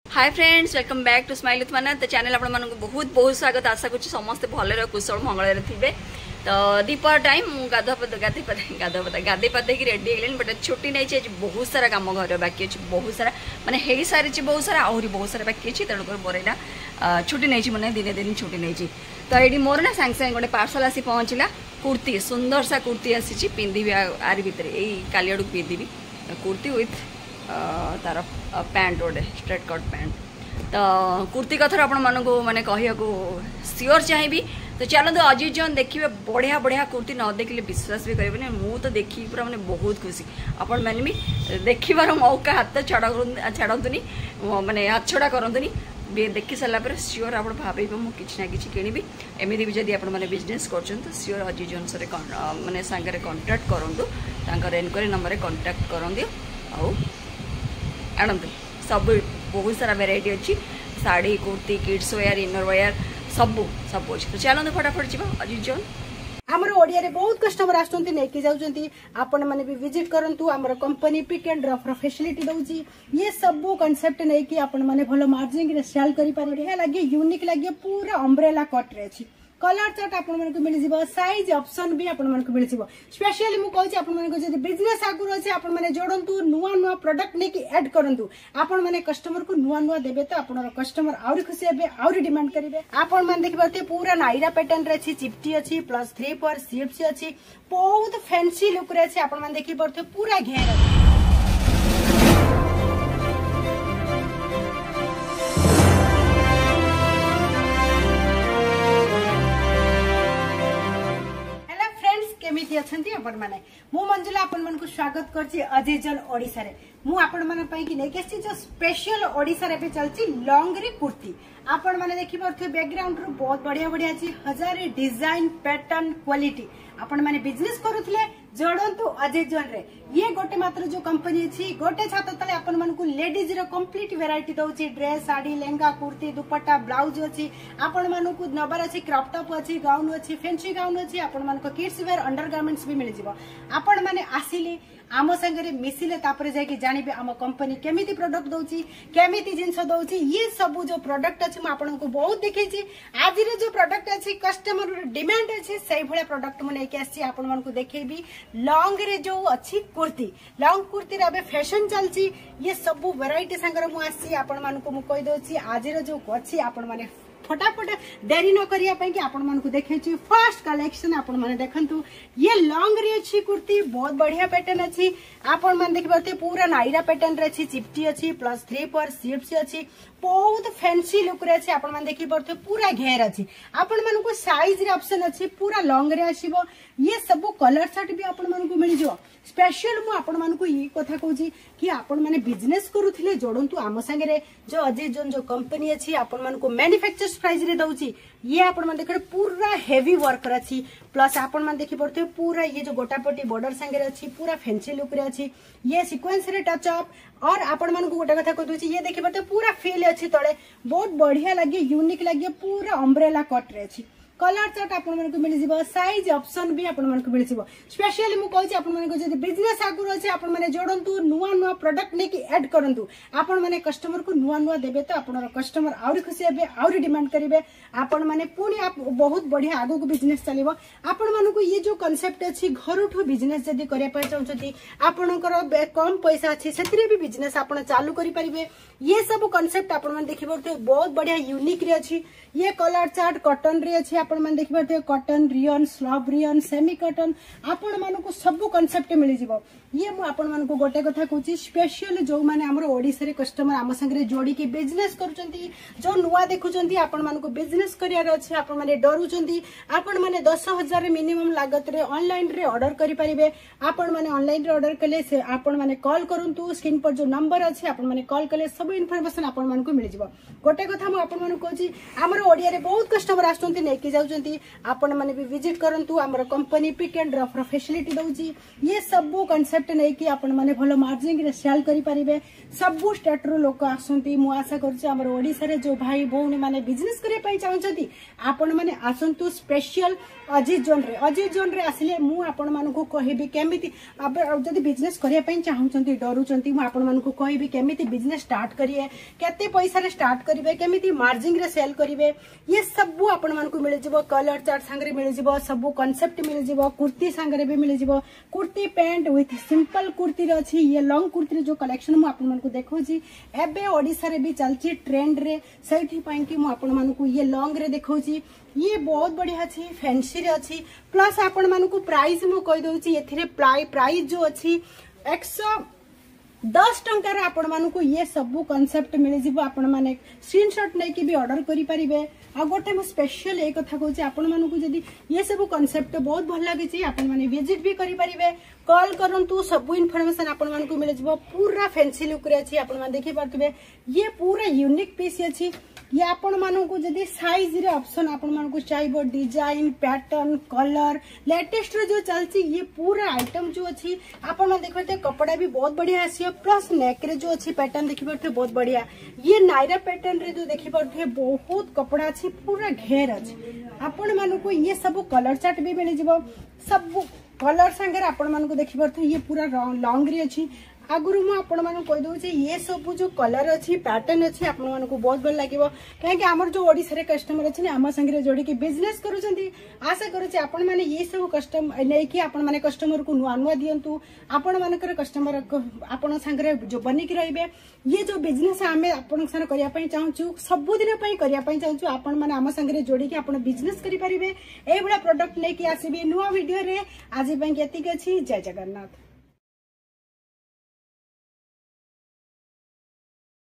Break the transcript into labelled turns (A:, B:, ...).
A: Hi friends, welcome back to smile with Mana. तो channel आपण मानक बहुत बहुत स्वागत। आशा कर समस्त भल कुशल मंगल थे। तो दीपहर टाइम गाधे पाधे रेडी है, बट छुट्टी नहीं आज बहुत सारा कम घर बाकी अच्छी, बहुत सारा माने हो सारी बहुत सारा आहरी बहुत सारा बाकी अच्छी। तेणुकर मोर यहाँ छुट्टी नहीं मैंने दिने दिन छुट्टी नहीं। तो ये मोर ना सांगे सांगे गोटे पार्सल आसी पहुँचला। कुर्ती सुंदर सा कुर्ती आसी पिंधि आरी भितर यही काली आड़ पिंधि कुर्ती विथ तार पैंट गोटे स्ट्रेट कट पैंट। तो कुर्ती कथर आपण मानक माने कहिया को सियोर चाहिए। तो चलते अजीत जन देखिए बढ़िया बढ़िया कुर्ती न देखिले विश्वास भी करेंगे। मु तो देखी पूरा मैंने बहुत खुशी। आपण मैंने भी देखिबार मौका हाथ छाड़तुनि माने हाथ छड़ा करतुनि। देखी सारापर सियोर आप भावे मुझे किसी ना कि किणी। एमती भी जब आप बिजनेस कर सियोर अजीत जन से माने सांगे कंटाक्ट करूँ। एनक्वारी नंबर कंटाक्ट करूँ आणतु। सब बहुत सारा वेराइटी अच्छी sari kurti kids wear inner wear सब सब अच्छी। तो चलते फटाफट जी अजीत जन
B: आमर ओडिया रे बहुत कस्टमर आसुंती नेकी जाउचंती। आपण माने भी विजिट करंतु। आमर कंपनी पिक एंड ड्रॉप रो फैसिलिटी दउची। ये सब कांसेप्ट नै कि आपण माने भलो मार्जिन रे सेल करि पारे। हे लागे यूनिक लागे पूरा अम्ब्रेला कट रे अछि। कलर चार्ट आपण मन को मिल जिवो, साइज ऑप्शन भी आपण मन को मिल जिवो। स्पेशली मु कहै छी आपण मन को जदि बिजनेस आगुर अछि आपण माने जोडंतु नुवा नुवा प्रोडक्ट नै कि ऐड करंतु। आपण माने कस्टमर को नुवा नुवा देबे तो आपण कस्टमर आउरी खुशी हेबे, आउरी डिमांड करिवे। आपण मन देखिबते पूरा नायरा पैटर्न रे अछि, चिपटी अछि, प्लस 3/4 स्लीव्स अछि, बहुत फैंसी लुक रे अछि। आपण मन देखिबते पूरा घेर अछि। मु मंजुला आपण मन को स्वागत करछि अजीत जन ओडिसा रे। मु आपण मन पई कि नै केछि जो स्पेशल ओडिसा रे पे चलछि लॉन्ग रे कुर्ती। आपण माने देखि परथे बैकग्राउंड रो बहुत बढ़िया बढ़िया अछि। हजारे डिजाइन पैटर्न क्वालिटी आपण माने बिजनेस करूथले जोडंतु अजीत जन रे। ये गोटे मात्र जो कंपनी अछि गोटे छात तले आपण मन को लेडीज रो कंप्लीट वैरायटी दउछि। ड्रेस साड़ी लेहंगा कुर्ती दुपट्टा ब्लाउज अछि। आपण मन को नबर अछि, क्रॉप टॉप अछि, गाउन अछि, फैंसी गाउन अछि। आपण मन को किड्स वेयर अंडरगारमेंट्स भी मिल जिवो। आपण माने आसिले आम संगे मिसिले तापरे जाके जानिबे आम कंपनी केमिति प्रोडक्ट दउछि, केमिति जिंस दउछि। ये सब जो प्रोडक्ट अछि म आपन को बहुत देखैछि। आज रे जो प्रोडक्ट अछि कस्टमर डिमांड अछि सही भले प्रोडक्ट म लेके आछि। आपन मन को देखैबी लॉन्ग रे जो अछि कुर्ती, लॉन्ग कुर्ती रे अबे फैशन चलछि। ये सब वैरायटी संगे म आछि। आपन मन को म कहि दउछि आज रे जो अछि आपन माने फटाफट देरी न करिया पई कि आपण मन को देखैछि फर्स्ट कलेक्शन। आपण माने देखंतु ये लॉन्ग रे अछि कुर्ती, बहुत बढ़िया पैटर्न अछि। आपण मन देखबते पूरा नायरा पैटर्न रे अछि, चिपटी अछि, प्लस 3/4 स्लीव्स अछि, बहुत फैंसी लुक रे अछि। आपण मन देखि परथे पूरा घेर अछि। आपण मन को साइज रे ऑप्शन अछि, पूरा लॉन्ग रे आसीबो। ये सब कलर चार्ट भी आपण मन को मिल जो। स्पेशल मु आपण मन को ये कथा कहूची कि आपण माने बिजनेस करूथिले जोडंतु आम संगे रे जो अजीत जन जो कंपनी अछि आपण मन को मैन्युफैक्चरर्स प्राइस रे दउची। ये आपण मन देखरे पूरा हेवी वर्क अछि। प्लस आपण मन देखि परथे पूरा ये जो गोटापट्टी बॉर्डर संगे रे अछि, पूरा फैंसी लुक रे अछि। ये सीक्वेंस रे टच अप और आपण मन को गोटा कथा कहै छी ये देखि परथे पूरा फील अछि तळे, बहुत बढ़िया लागे, यूनिक लागे, पूरा अम्ब्रेला कट रे अछि। कलर चार्ट आपण मन को मिल जिवो, साइज ऑप्शन भी आपण मन को मिल जिवो। स्पेशली मु कहै छी आपण मन को जदि बिजनेस आगुर अछि आपण माने जोडंतु नुवा नुवा प्रोडक्ट नै कि ऐड करंतु। आपण माने कस्टमर को नुवा नुवा देबे तो आपण कस्टमर आउरी खुशी हेबे, आउरी डिमांड करिवे। आपण माने पुनी आप बहुत बढ़िया आगु को बिजनेस चलिबो। आपण मन को ये जो कांसेप्ट अछि घरठो बिजनेस जदि करिया पय चाहउछथि आपणकर कम पैसा अछि सेतरे भी बिजनेस आपण चालू करि परिबे। ये सब कांसेप्ट आपण मन देखि परथे बहुत बढ़िया यूनिक रे अछि। ये कलर चार्ट कॉटन रे अछि। आपण मन देखि परथे cotton, rayon, slub rayon, semi cotton आपण मन को सब कांसेप्ट मिल जिवो। ये मु आपण मन को गोटे कथा कहूची स्पेशल जो माने हमर ओडिसा रे कस्टमर आम संगे जोड़ी के बिजनेस करूचंती, जो नुवा देखुचंती आपण मन को बिजनेस करियार अछि। आपण माने डरुचंती, आपण माने 10,000 मिनिमम लागत रे ऑनलाइन रे ऑर्डर करि परिबे। आपण माने ऑनलाइन रे ऑर्डर कले से आपण माने कॉल करंतु। स्क्रीन पर जो नंबर अछि आपण माने कॉल कले सब इन्फॉर्मेशन आपण मन को मिल जिवो। गोटे कथा मु आपण मन कहूची हमर ओडिया रे बहुत कस्टमर आसुंती नेकी जाउचंती। आपण माने भी विजिट करंतु। हमर कंपनी पिक एंड ड्रॉप रो फैसिलिटी दउची। ये सब कांसेप्ट कॉन्सेप्ट नहीं कि आपण माने भलो मार्जिन रे सेल करि परिबे सबु स्टेट रो लोक आसंती मु आशा करछि हमर ओडिसा रे जो भाई भौणी माने बिजनेस करे पई चाहछंती आपण माने आसंतु स्पेशल अजीत जोन रे आसिले मु आपण मानको कहिबी केमिति जदी बिजनेस करिया पई चाहछंती डरुचंती मु आपण मानको कहिबी केमिति बिजनेस स्टार्ट करिए केते पैसा रे स्टार्ट करिवे केमिति मार्जिन रे सेल करिवे ये सबु आपण मानको मिल जिवो कलर चार्ट संगरे मिल जिवो सबु कांसेप्ट मिल जिवो कुर्ती संगरे भी मिल जिवो kurti pant with simple kurti रे अछि ये लॉन्ग कुर्ती रे जो कलेक्शन मु आपण मानको देखौ छी एबे ओडिसा रे भी चलची ट्रेंड रे सैठी पई कि मु आपण मानको ये लॉन्ग रे देखौ छी ये बहुत बढ़िया अछि फैंसी रे अछि प्लस आपण मानको प्राइस मु कहि दउ छी एथिरे प्राइस जो अछि 110 टंका रे आपण मानको ये सबु कांसेप्ट मिल जिवो आपण माने स्क्रीनशॉट नै कि भी ऑर्डर करि परिबे आ गोटे मु स्पेशल एक कथा कहूँ आपण मानू जदि ये सब कॉन्सेप्ट बहुत भल लगी आपण माने विजिट भी करि परिबे कॉल करंतु सब इनफॉरमेशन आपण मानू मिल जिवो पूरा फैंसी लुक रे अछि आपण मान देखि पारतबे ये पूरा यूनिक पीस अछि ये आपण मानू जदि साइज रे ऑप्शन आपण मानू चाहिए डिजाइन पैटर्न कलर लेटेस्ट रो जो चलची ये पूरा आइटम जो अछि आपण मान देखते कपड़ा भी बहुत बढ़िया आसी प्लस नेक रे जो अछि पैटर्न देखि पारते बहुत बढ़िया ये नायरा पैटर्न रे जो देखि पारते बहुत कपड़ा अछि पूरा घेर अछि आपण मानू ये सब कलर चार्ट भी मिल जिवो सब कलर संगे आपण मानू देखि पारते ये पूरा लॉन्ग रे अछि आगुरु मु आपण मानू कहि दउ जे ये सब जो कलर अछि पैटर्न अछि आपण मानू बहुत भल लागिवो काहे कि हमर जो ओडिसा रे कस्टमर अछि ने हम संगे जोड़ी के बिजनेस करूचंती आशा करू जे आपण माने ये सब कस्टम नै कि आपण माने कस्टमर को नुआ नुआ दियंतु आपण मानकर कस्टमर आपण संगे जो बनी कि रहिबे ये जो बिजनेस हमें आपण संगे करिया पई चाहूछु सब दिन पई करिया पई चाहूछु आपण माने हम संगे जोड़ी के आपण बिजनेस करि परिबे ए बडा प्रोडक्ट नै कि आसीबे नुआ वीडियो रे आज पई केति के अछि जय जगन्नाथ।